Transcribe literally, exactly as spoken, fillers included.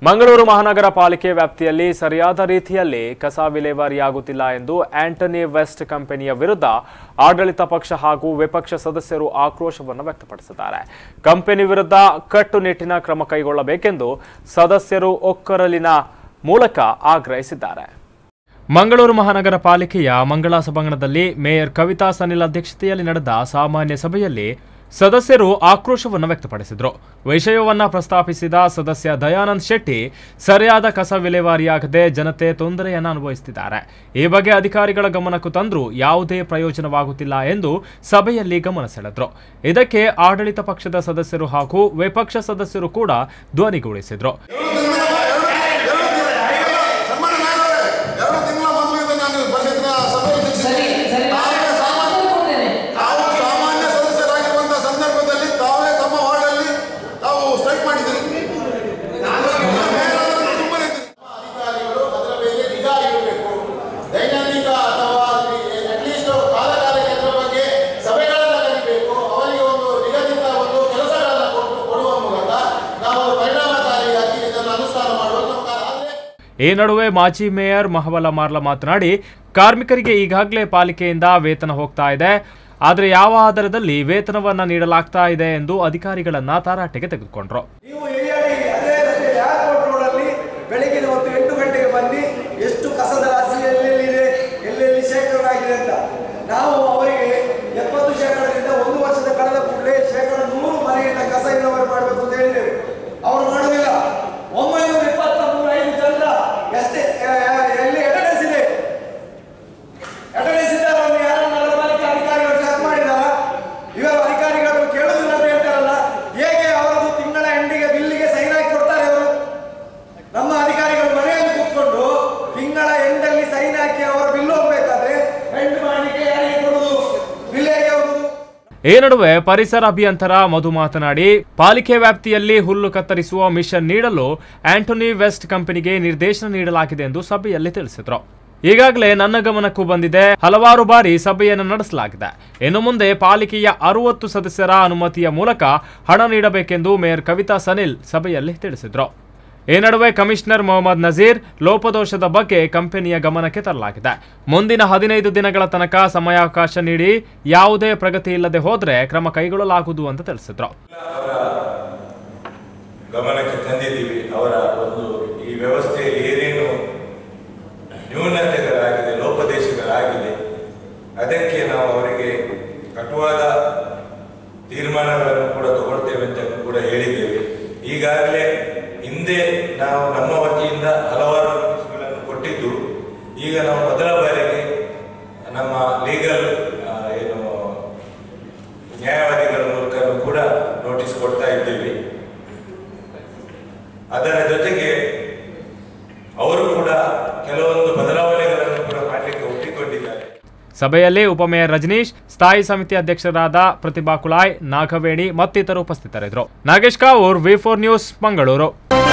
ಮಂಗಳೂರು ಮಹಾನಗರ ಪಾಲಿಕೆ ವ್ಯಾಪ್ತಿಯಲ್ಲಿ ಸರಿಯಾದ ರೀತಿಯಲ್ಲಿ ಕಸ ವಿಲೇವಾರಿಯಾಗುತ್ತಿಲ್ಲ ಎಂದು ಆಂಟನಿ ವೆಸ್ಟ್ ಕಂಪನಿಯ ವಿರುದ್ಧ ಆಡಳಿತ ಪಕ್ಷ ಹಾಗೂ ವಿಪಕ್ಷ ಸದಸ್ಯರು ಆಕ್ರೋಶವನ್ನು ವ್ಯಕ್ತಪಡಿಸಿದ್ದಾರೆ. ಕಂಪನಿ ವಿರುದ್ಧ ಕಟ್ಟುನಿಟ್ಟಿನ ಕ್ರಮ ಕೈಗೊಳ್ಳಬೇಕೆಂದು ಸದಸ್ಯರು ಒಕ್ಕರಲಿನ ಮೂಲಕ ಆಗ್ರಹಿಸಿದ್ದಾರೆ. ಮಂಗಳೂರು ಮಹಾನಗರ ಪಾಲಿಕೆಯ ಮಂಗಳಾ ಸಭಾಂಗಣದಲ್ಲಿ ಮೇಯರ್ ಕವಿತಾ ಸನಿಲ್ ಅಧ್ಯಕ್ಷತೆಯಲ್ಲಿ ನಡೆದ ಸಾಮಾನ್ಯ ಸಭೆಯಲ್ಲಿ ಸದಸ್ಯರು ಆಕ್ರೋಶವನ್ನು ವ್ಯಕ್ತಪಡಿಸಿದರು. ವಿಷಯವನ್ನು ಪ್ರಸ್ತಾಪಿಸಿದ ಸದಸ್ಯ ದಯಾನಂದ್ ಶೆಟ್ಟಿ, ಸರಿಯಾದ ಕಸ ವಿಲೇವಾರಿಯಾಗದೆ ಜನತೆ ತೊಂದರೆಯನ್ನು ಅನುಭವಿಸುತ್ತಿದ್ದಾರೆ. ಈ ಬಗ್ಗೆ ಅಧಿಕಾರಿಗಳ ಗಮನಕ್ಕೂ ತಂದರೂ ಯಾವುದೇ ಪ್ರಯೋಜನವಾಗುತ್ತಿಲ್ಲ ಎಂದು ಸಭೆಯಲ್ಲಿ ಗಮನ ಸೆಳೆದರು. ಇದಕ್ಕೆ ಆಡಳಿತ ಪಕ್ಷದ ಸದಸ್ಯರು ಹಾಗೂ ವಿಪಕ್ಷ ಸದಸ್ಯರು ಕೂಡ ಧ್ವನಿಗೂಡಿಸಿದರು. ಈ ನಡುವೆ ಮಾಜಿ ಮೇಯರ್ ಮಹವಲ ಮಾರ್ಲ ಮಾತನಾಡಿ, ಕಾರ್ಮಿಕರಿಗೆ ಈಗಾಗಲೇ ಪಾಲಿಕೆಯಿಂದ ವೇತನ ಹೋಗ್ತಾ ಇದೆ, ಆದರೆ ಯಾವ ಆಧಾರದಲ್ಲಿ ವೇತನವನ್ನ ನೀಡಲಾಗ್ತಾ ಇದೆ ಎಂದು ಅಧಿಕಾರಿಗಳನ್ನ ತಾರಾಟೆಗೆ ತೆಗೆದುಕೊಂಡ್ರು. ಬೆಳಗಿನ ಹೊತ್ತು ಎಂಟು ಗಂಟೆಗೆ ಬನ್ನಿ, ಎಷ್ಟು ಕಸದ ರಾಶಿ ಎಲ್ಲೆಲ್ಲಿದೆ, ಎಲ್ಲೆಲ್ಲಿ ಶೇಖರಣೆ ಆಗಿದೆ ಅಂತ ನಾವು ಅವರಿಗೆ ಎಪ್ಪತ್ತು ಶೇಕಡದಿಂದ ಒಂದು ವರ್ಷದ ಕಳೆದ ಕೂಡಲೇ ಶೇಕಡ ನೂರು ಮನೆಯಿಂದ ಕಸ ಇಳುವರಿ ಮಾಡಬೇಕು ಅಂತ ಹೇಳಿದ್ದೇವೆ. ಅವರು ಮಾಡುವುದಿಲ್ಲ. ಒಂಬೈನೂರ ಇಪ್ಪತ್ತ ಮೂರು ಐದು ಜನರ ಎಷ್ಟೇ ಎಲ್ಲಿ ಅಟೆಂಡೆನ್ಸ್ ಇದೆ, ಅಟೆಂಡೆನ್ಸ್ ಇದ್ದಾರೆ ಒಂದು ಯಾರು ನಗರ ಪಾಲಿಕೆ ಅಧಿಕಾರಿಗಳು ಚೆಕ್ ಮಾಡಿದಾರ? ಇವರು ಅಧಿಕಾರಿಗಳು ಕೇಳುವುದಿಲ್ಲ ಅಂತ ಹೇಳ್ತಾರಲ್ಲ, ಹೇಗೆ ಅವರದು ತಿಂಗಳ ಎಂಡಿಗೆ ಬಿಲ್ಲಿಗೆ ಸೈನ್ ಹಾಕಿ ಕೊಡ್ತಾರೆ ಅವರು? ನಮ್ಮ ಅಧಿಕಾರಿಗಳು ಮನೆಯಲ್ಲಿ ಕೂತ್ಕೊಂಡು ತಿಂಗಳ ಎಂಡಲ್ಲಿ ಸೈನ್ ಹಾಕಿ ಅವರ ಬಿಲ್ ಹೋಗ್ಬೇಕಾದ್ರೆ ಎಂಡ್ ಮಾಡಲಿಕ್ಕೆ ಯಾರಿಗೆ ಕೊಡುವುದು, ಬಿಲ್ ಹೇಗೆ ಹೋಗುದು? ಈ ನಡುವೆ ಪರಿಸರ ಅಭಿಯಂತರ ಮಧು ಮಾತನಾಡಿ, ಪಾಲಿಕೆ ವ್ಯಾಪ್ತಿಯಲ್ಲಿ ಹುಲ್ಲು ಕತ್ತರಿಸುವ ಮಿಷನ್ ನೀಡಲು ಆಂಟನಿ ವೆಸ್ಟ್ ಕಂಪನಿಗೆ ನಿರ್ದೇಶನ ನೀಡಲಾಗಿದೆ ಎಂದು ಸಭೆಯಲ್ಲಿ ತಿಳಿಸಿದರು. ಈಗಾಗಲೇ ನನ್ನ ಗಮನಕ್ಕೂ ಬಂದಿದೆ, ಹಲವಾರು ಬಾರಿ ಸಭೆಯನ್ನು ನಡೆಸಲಾಗಿದೆ. ಇನ್ನು ಮುಂದೆ ಪಾಲಿಕೆಯ ಅರವತ್ತು ಸದಸ್ಯರ ಅನುಮತಿಯ ಮೂಲಕ ಹಣ ನೀಡಬೇಕೆಂದು ಮೇಯರ್ ಕವಿತಾ ಸನಿಲ್ ಸಭೆಯಲ್ಲಿ ತಿಳಿಸಿದರು. ಈ ನಡುವೆ ಕಮಿಷನರ್ ಮೊಹಮ್ಮದ್ ನಜೀರ್, ಲೋಪದೋಷದ ಬಗ್ಗೆ ಕಂಪನಿಯ ಗಮನಕ್ಕೆ ತರಲಾಗಿದೆ. ಮುಂದಿನ ಹದಿನೈದು ದಿನಗಳ ತನಕ ಸಮಯಾವಕಾಶ ನೀಡಿ ಯಾವುದೇ ಪ್ರಗತಿ ಇಲ್ಲದೆ ಹೋದರೆ ಕ್ರಮ ಕೈಗೊಳ್ಳಲಾಗುವುದು ಅಂತ ತಿಳಿಸಿದ್ರು. ಗಮನಕ್ಕೆ ತಂದಿದ್ದೀವಿ. ಅವರ ಒಂದು ಈ ವ್ಯವಸ್ಥೆಯಲ್ಲಿ ಏನೇನು ನ್ಯೂನತೆಗಳಾಗಿದೆ, ಲೋಪದೇಶಗಳಾಗಿದೆ, ಅದಕ್ಕೆ ನಾವು ಅವರಿಗೆ ಕಟುವಾದ ತೀರ್ಮಾನಗಳನ್ನು ಕೂಡ ತಗೊಳ್ತೇವೆ ಅಂತ ಕೂಡ ಹೇಳಿದ್ದೇವೆ. ಈಗಾಗಲೇ ಹಿಂದೆ ನಾವು ನಮ್ಮ ವತಿಯಿಂದ ಹಲವಾರು ನೋಟಿಸ್ಗಳನ್ನು ಕೊಟ್ಟಿದ್ದು, ಈಗ ನಾವು ಮೊದಲ ಬಾರಿಗೆ ನಮ್ಮ ಲೀಗಲ್ ಏನು ನ್ಯಾಯವಾದಿಗಳ ಮೂಲಕ ಕೂಡ ನೋಟಿಸ್ ಕೊಡ್ತಾ ಇದ್ದೀವಿ. ಅದರ ಜೊತೆಗೆ ಅವರು ಕೂಡ ಕೆಲವೊಂದು ಬದಲಾವಣೆಗಳನ್ನು ಕೂಡ ಮಾಡಲಿಕ್ಕೆ ಒಪ್ಪಿಕೊಂಡಿದ್ದಾರೆ. ಸಭೆಯಲ್ಲಿ ಉಪಮೇಯರ್ ರಜನೀಶ್, ಸ್ಥಾಯಿ ಸಮಿತಿ ಅಧ್ಯಕ್ಷರಾದ ಪ್ರತಿಭಾ ಕುಳಾಯ್, ನಾಗವೇಣಿ ಮತ್ತಿತರರು ಉಪಸ್ಥಿತರಿದ್ದರು. Nagesh Kavoor, V four news, Mangaluru.